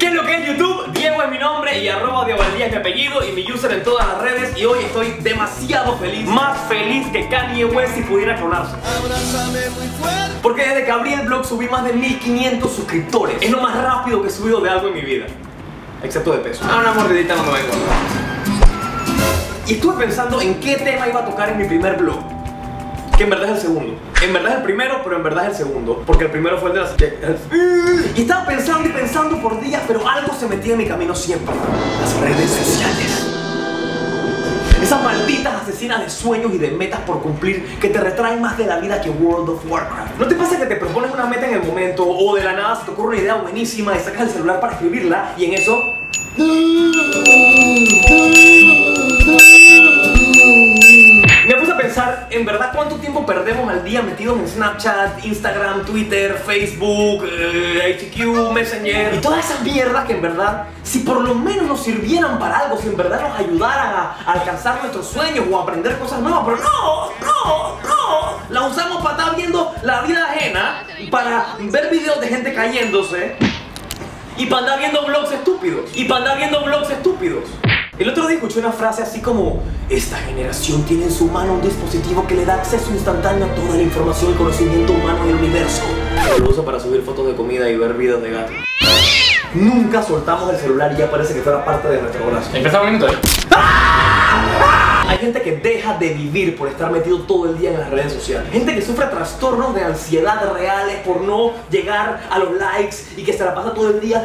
¿Qué es lo que es YouTube? Diego es mi nombre y @DiegoValdía es mi apellido y mi user en todas las redes. Y hoy estoy demasiado feliz, más feliz que Kanye West si pudiera clonarse. Porque desde que abrí el blog subí más de 1500 suscriptores. Es lo más rápido que he subido de algo en mi vida, excepto de peso. Una mordidita no me va a engordar. Y estuve pensando en qué tema iba a tocar en mi primer blog, que en verdad es el segundo. En verdad es el primero, pero en verdad es el segundo, porque el primero fue el de las... Y estaba pensando y pensando por días, pero algo se metía en mi camino siempre: las redes sociales. Esas malditas asesinas de sueños y de metas por cumplir que te retraen más de la vida que World of Warcraft. ¿No te pasa que te propones una meta en el momento o de la nada se te ocurre una idea buenísima y sacas el celular para escribirla y en eso... Me puse a pensar, en verdad, ¿cuánto tiempo perdemos al día metidos en Snapchat, Instagram, Twitter, Facebook, HQ, Messenger y todas esas mierdas que en verdad, si por lo menos nos sirvieran para algo, si en verdad nos ayudaran a alcanzar nuestros sueños o a aprender cosas nuevas, pero no, la usamos para estar viendo la vida ajena, para ver videos de gente cayéndose y para andar viendo vlogs estúpidos. El otro día escuché una frase así como: esta generación tiene en su mano un dispositivo que le da acceso instantáneo a toda la información y conocimiento humano en el universo. Lo uso para subir fotos de comida y ver videos de gatos. Nunca soltamos el celular y ya parece que fuera parte de nuestro brazo. Empezamos un minuto, ¿eh? Hay gente que deja de vivir por estar metido todo el día en las redes sociales. Gente que sufre trastornos de ansiedad reales por no llegar a los likes y que se la pasa todo el día.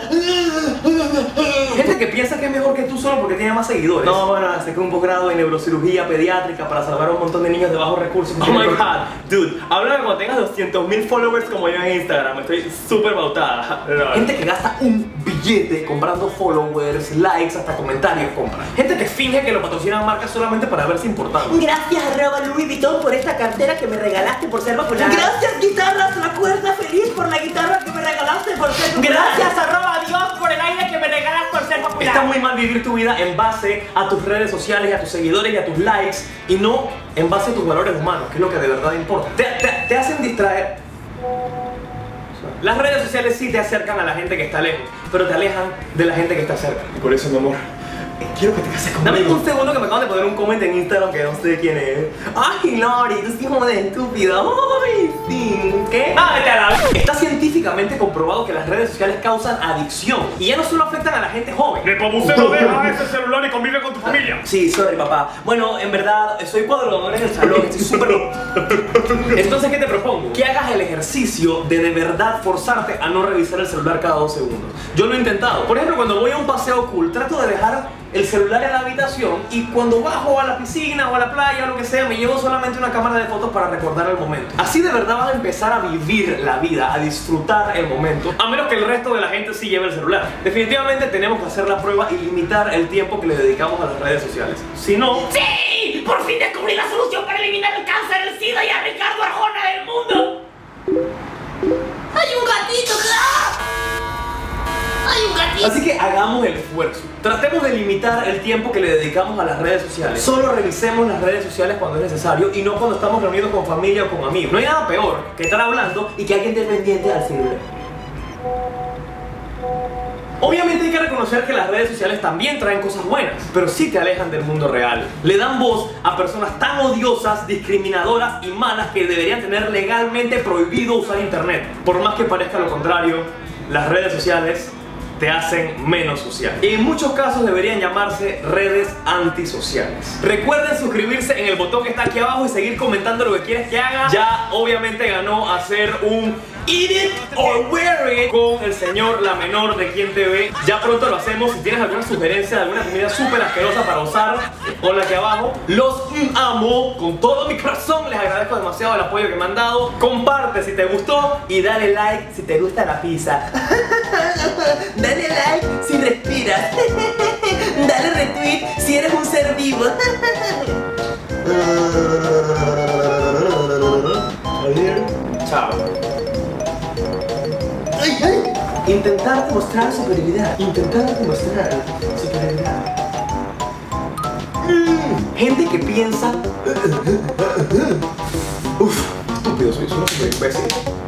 Gente que piensa que es mejor que tú solo porque tiene más seguidores. No, bueno, saqué un posgrado en neurocirugía pediátrica para salvar a un montón de niños de bajos recursos. Oh my god, dude, háblame cuando tengas 200.000 followers como yo en Instagram. Estoy súper bautada. Gente que gasta un billete comprando followers, likes, hasta comentarios compra. Gente que finge que lo patrocinan marcas solamente para verse importante. Gracias @Louis Vuitton por esta cartera que me regalaste por ser popular. Gracias guitarras La Cuerda Feliz por la guitarra que me regalaste por ser popular. Gracias @Dios por el aire que me regalas por ser popular. Está muy mal vivir tu vida en base a tus redes sociales, y a tus seguidores y a tus likes, y no en base a tus valores humanos, que es lo que de verdad importa. Te hacen distraer. Las redes sociales sí te acercan a la gente que está lejos, pero te alejan de la gente que está cerca. Y por eso, mi amor, quiero que te cases conmigo. Dame un segundo que me acaban de poner un comment en Instagram que no sé quién es. Ay, Lori, tú sí como de estúpido. Ay, sí. ¿Qué? Está científicamente comprobado que las redes sociales causan adicción. Y ya no solo afectan a la gente joven. Nepomuceno, deja ese celular y convive con tu familia. Sí, sorry, papá. Bueno, en verdad, soy cuadro en el salón. Estoy súper... Entonces, ¿qué te propongo? Que hagas el ejercicio de verdad forzarte a no revisar el celular cada 2 segundos. Yo lo he intentado. Por ejemplo, cuando voy a un paseo cool, trato de dejar el celular en la habitación y cuando bajo a la piscina o a la playa o lo que sea, me llevo solamente una cámara de fotos para recordar el momento. Así de verdad vas a empezar a vivir la vida, a disfrutar el momento, a menos que el resto de la gente sí lleve el celular. Definitivamente tenemos que hacer la prueba y limitar el tiempo que le dedicamos a las redes sociales. Si no... ¡Sí! ¡Por fin descubrí la solución para eliminar el cáncer, el SIDA y a Ricardo Arjona del mundo! ¡Hay un gatito! ¡Hay un gatito! Así que hagamos el esfuerzo. Tratemos de limitar el tiempo que le dedicamos a las redes sociales. Solo revisemos las redes sociales cuando es necesario y no cuando estamos reunidos con familia o con amigos. No hay nada peor que estar hablando y que alguien esté pendiente al celular. Obviamente hay que reconocer que las redes sociales también traen cosas buenas, pero sí te alejan del mundo real. Le dan voz a personas tan odiosas, discriminadoras y malas que deberían tener legalmente prohibido usar internet. Por más que parezca lo contrario, las redes sociales te hacen menos social. Y en muchos casos deberían llamarse redes antisociales. Recuerden suscribirse en el botón que está aquí abajo y seguir comentando lo que quieres que haga. Ya obviamente ganó hacer un Eat It or Wear It con el señor La Menor de Quien Te Ve. Ya pronto lo hacemos. Si tienes alguna sugerencia de alguna comida súper asquerosa para usar, ponla aquí abajo. Los amo con todo mi corazón. Les agradezco demasiado el apoyo que me han dado. Comparte si te gustó y dale like si te gusta la pizza. Dale like si respiras. Dale retweet si eres un ser vivo. Chao. Intentar demostrar superioridad. Gente que piensa... Uf, estúpido soy, súper imbécil.